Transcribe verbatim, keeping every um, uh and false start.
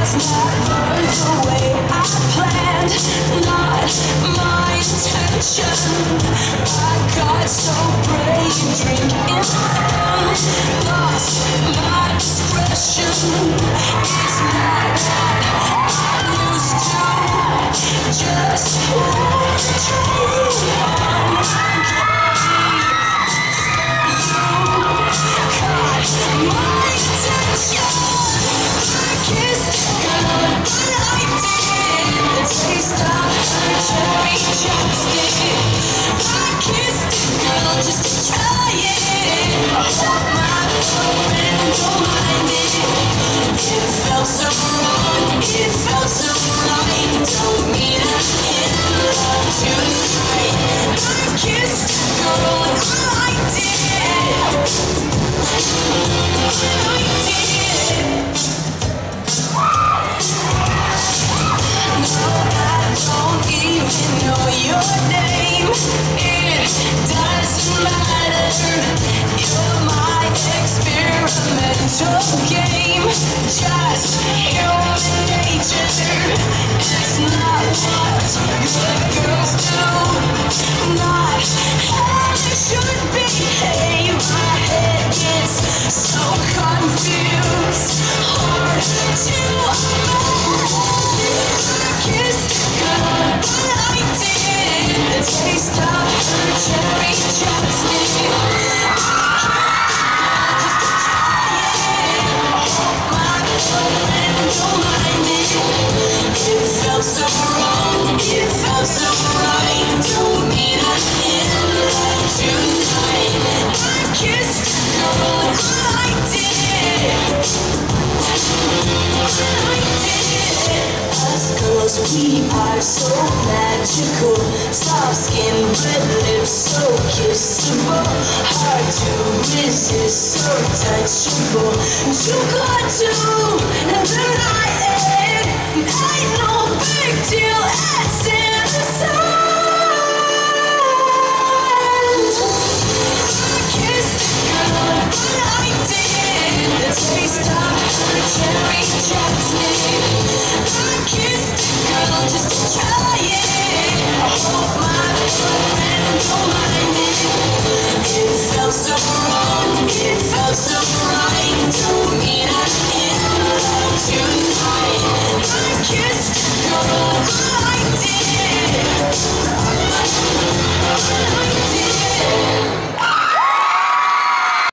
Game, just human nature. It's not what good girls do, not how they should behave. My head gets so confused, hard to imagine. I kissed a girl, but I did. The taste of her cherry chapstick. It felt so wrong, it felt so right. Told me to end love tonight. I kissed a girl, I did. I did. Us girls, we are so magical. Soft skin, red lips, so kissable. Hard to resist, so touchable. Too good to deny it. Ain't no big deal, it's in the sun. I kissed a girl, but I did. The taste of her cherry chapstick. I kissed a girl just to try it. I hope my friend don't mind it. It felt so wrong.